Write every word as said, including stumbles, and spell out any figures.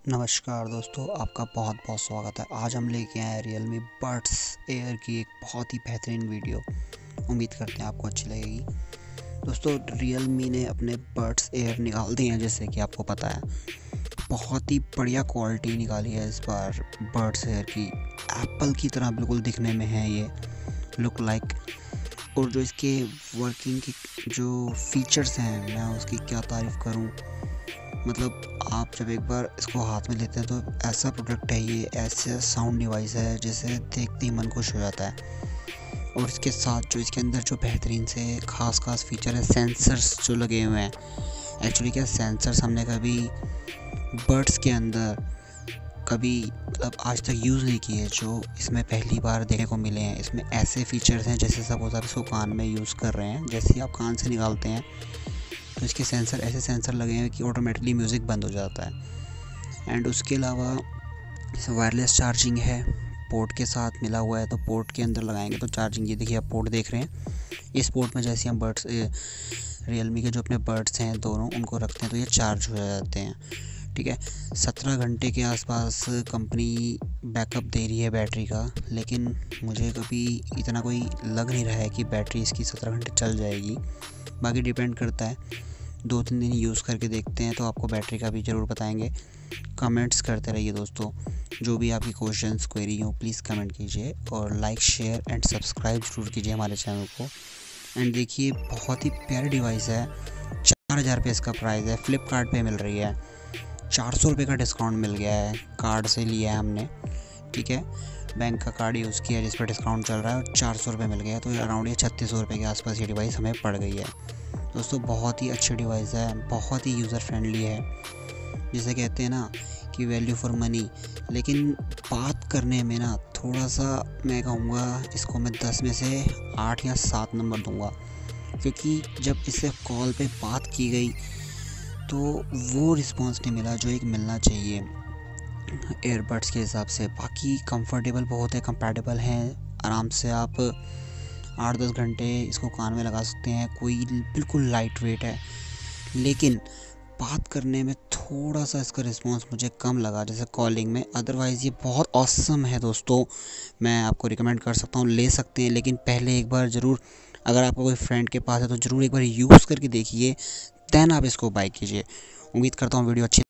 नमस्कार दोस्तों, आपका बहुत बहुत स्वागत है। आज हम लेके आए हैं रियलमी बड्स एयर की एक बहुत ही बेहतरीन वीडियो। उम्मीद करते हैं आपको अच्छी लगेगी। दोस्तों, रियलमी ने अपने बड्स एयर निकाल दिए हैं, जैसे कि आपको पता है। बहुत ही बढ़िया क्वालिटी निकाली है इस बार बड्स एयर की। एप्पल की तरह बिल्कुल दिखने में है ये, लुक लाइक। और जो इसके वर्किंग की जो फीचर्स हैं, मैं उसकी क्या तारीफ़ करूँ। मतलब आप जब एक बार इसको हाथ में लेते हैं तो ऐसा प्रोडक्ट है ये, ऐसा साउंड डिवाइस है जिसे देखते ही मन खुश हो जाता है। और इसके साथ जो इसके अंदर जो बेहतरीन से ख़ास ख़ास फीचर है, सेंसर्स जो लगे हुए हैं। एक्चुअली क्या सेंसर्स हमने कभी बड्स के अंदर कभी मतलब आज तक यूज़ नहीं किए, जो इसमें पहली बार देखने को मिले हैं। इसमें ऐसे फीचर्स हैं जैसे सपोज आप इसको कान में यूज़ कर रहे हैं, जैसे ही आप कान से निकालते हैं तो इसके सेंसर ऐसे सेंसर लगे हैं कि ऑटोमेटिकली म्यूज़िक बंद हो जाता है। एंड उसके अलावा वायरलेस चार्जिंग है, पोर्ट के साथ मिला हुआ है। तो पोर्ट के अंदर लगाएंगे तो चार्जिंग, ये देखिए आप पोर्ट देख रहे हैं। इस पोर्ट में जैसे हम बड्स रियलमी के जो अपने बड्स हैं दोनों, उनको रखते हैं तो ये चार्ज हो जाते हैं। ठीक है, सत्रह घंटे के आसपास कंपनी बैकअप दे रही है बैटरी का, लेकिन मुझे कभी इतना कोई लग नहीं रहा है कि बैटरी इसकी सत्रह घंटे चल जाएगी। बाकी डिपेंड करता है, दो तीन दिन यूज़ करके देखते हैं तो आपको बैटरी का भी ज़रूर बताएंगे। कमेंट्स करते रहिए दोस्तों, जो भी आपकी क्वेश्चंस क्वेरी हो प्लीज़ कमेंट कीजिए, और लाइक शेयर एंड सब्सक्राइब ज़रूर कीजिए हमारे चैनल को। एंड देखिए, बहुत ही प्यारी डिवाइस है। चार हज़ार रुपये इसका प्राइस है, फ्लिपकार्ट पे मिल रही है। चार सौ रुपये का डिस्काउंट मिल गया है, कार्ड से लिया है हमने। ठीक है, बैंक का कार्ड यूज़ किया जिस पर डिस्काउंट चल रहा है, और चार सौ रुपये मिल गया। तो अराउंड ये छत्तीस सौ रुपये के आसपास ये डिवाइस हमें पड़ गई है। दोस्तों, बहुत ही अच्छी डिवाइस है, बहुत ही यूज़र फ्रेंडली है। जिसे कहते हैं ना कि वैल्यू फॉर मनी। लेकिन बात करने में ना थोड़ा सा मैं कहूँगा, इसको मैं दस में से आठ या सात नंबर दूँगा, क्योंकि जब इससे कॉल पे बात की गई तो वो रिस्पॉन्स नहीं मिला जो एक मिलना चाहिए एयरबड्स के हिसाब से। बाकी कंफर्टेबल बहुत है, कंपैटिबल हैं, आराम से आप आठ दस घंटे इसको कान में लगा सकते हैं। कोई बिल्कुल लाइट वेट है, लेकिन बात करने में थोड़ा सा इसका रिस्पांस मुझे कम लगा, जैसे कॉलिंग में। अदरवाइज़ ये बहुत ऑसम है दोस्तों, मैं आपको रिकमेंड कर सकता हूँ, ले सकते हैं। लेकिन पहले एक बार ज़रूर, अगर आपका कोई फ्रेंड के पास है तो ज़रूर एक बार यूज़ करके देखिए, दैन आप इसको बाय कीजिए। उम्मीद करता हूँ वीडियो अच्छी